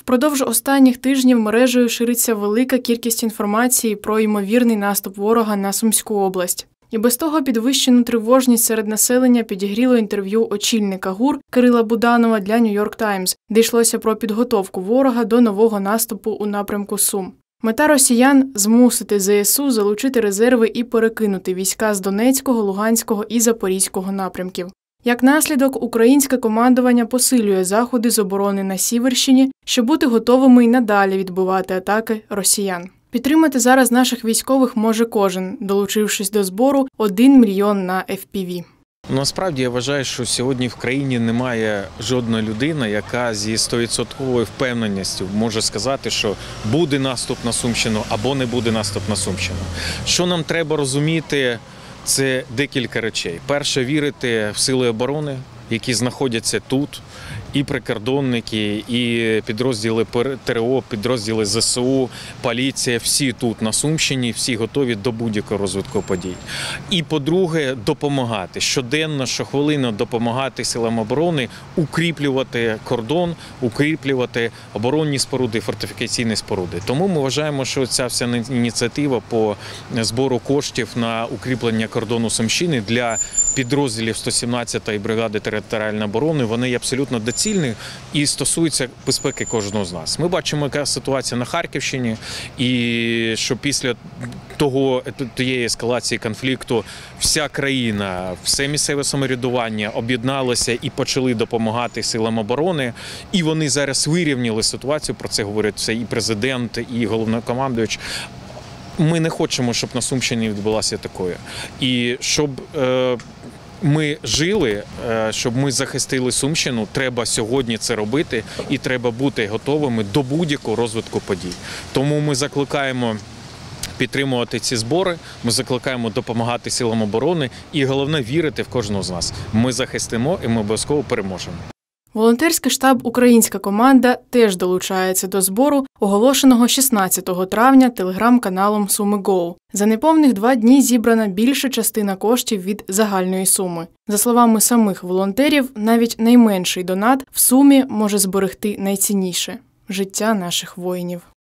Впродовж останніх тижнів мережею шириться велика кількість інформації про ймовірний наступ ворога на Сумську область. І без того підвищену тривожність серед населення підігріло інтерв'ю очільника ГУР Кирила Буданова для New York Times, де йшлося про підготовку ворога до нового наступу у напрямку Сум. Мета росіян – змусити ЗСУ залучити резерви і перекинути війська з Донецького, Луганського і Запорізького напрямків. Як наслідок, українське командування посилює заходи з оборони на Сіверщині, щоб бути готовими й надалі відбивати атаки росіян. Підтримати зараз наших військових може кожен, долучившись до збору 1 мільйон на FPV. Насправді я вважаю, що сьогодні в країні немає жодної людини, яка зі 100% впевненістю може сказати, що буде наступ на Сумщину або не буде наступ на Сумщину. Що нам треба розуміти, це декілька речей. Перше – вірити в сили оборони, які знаходяться тут, і прикордонники, і підрозділи ТРО, підрозділи ЗСУ, поліція, всі тут на Сумщині, всі готові до будь-якого розвитку подій. І, по-друге, допомагати, щоденно, щохвилинно допомагати силам оборони укріплювати кордон, укріплювати оборонні споруди, фортифікаційні споруди. Тому ми вважаємо, що ця вся ініціатива по збору коштів на укріплення кордону Сумщини для підрозділів 117-ї бригади територіальної оборони, вони є абсолютно доцільні і стосуються безпеки кожного з нас. Ми бачимо, яка ситуація на Харківщині, і що після тієї ескалації конфлікту вся країна, все місцеве самоврядування об'єдналося і почали допомагати силам оборони, і вони зараз вирівняли ситуацію, про це говорять і президент, і головнокомандувач. Ми не хочемо, щоб на Сумщині відбулося такое. І щоб ми жили, щоб ми захистили Сумщину, треба сьогодні це робити і треба бути готовими до будь-якого розвитку подій. Тому ми закликаємо підтримувати ці збори, ми закликаємо допомагати силам оборони і головне – вірити в кожного з нас. Ми захистимо і ми обов'язково переможемо. Волонтерський штаб «Українська команда» теж долучається до збору, оголошеного 16 травня телеграм-каналом «Суми.Go». За неповних 2 дні зібрана більша частина коштів від загальної суми. За словами самих волонтерів, навіть найменший донат в сумі може зберегти найцінніше – життя наших воїнів.